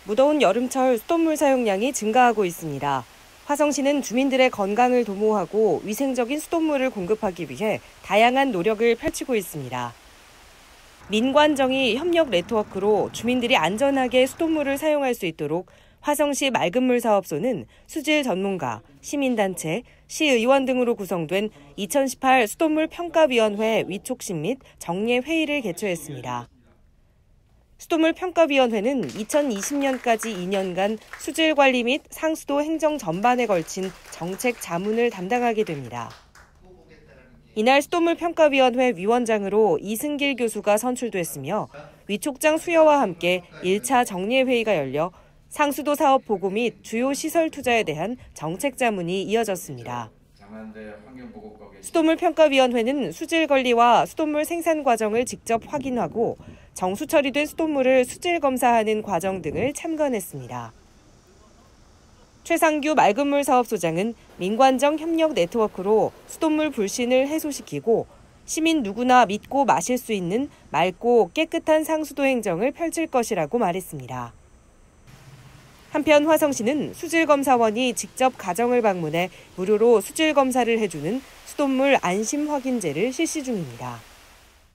무더운 여름철 수돗물 사용량이 증가하고 있습니다. 화성시는 주민들의 건강을 도모하고 위생적인 수돗물을 공급하기 위해 다양한 노력을 펼치고 있습니다. 민관정의 협력 네트워크로 주민들이 안전하게 수돗물을 사용할 수 있도록 화성시 맑은물 사업소는 수질 전문가, 시민단체, 시의원 등으로 구성된 2018 수돗물 평가위원회 위촉심 및 정례 회의를 개최했습니다. 수돗물 평가위원회는 2020년까지 2년간 수질 관리 및 상수도 행정 전반에 걸친 정책 자문을 담당하게 됩니다. 이날 수돗물 평가위원회 위원장으로 이승길 교수가 선출됐으며 위촉장 수여와 함께 1차 정례 회의가 열려 상수도 사업 보고 및 주요 시설 투자에 대한 정책 자문이 이어졌습니다. 수돗물 평가위원회는 수질 관리와 수돗물 생산 과정을 직접 확인하고 정수 처리된 수돗물을 수질 검사하는 과정 등을 참관했습니다. 최상규 맑은물 사업소장은 민관정 협력 네트워크로 수돗물 불신을 해소시키고 시민 누구나 믿고 마실 수 있는 맑고 깨끗한 상수도 행정을 펼칠 것이라고 말했습니다. 한편 화성시는 수질검사원이 직접 가정을 방문해 무료로 수질 검사를 해주는 수돗물 안심 확인제를 실시 중입니다.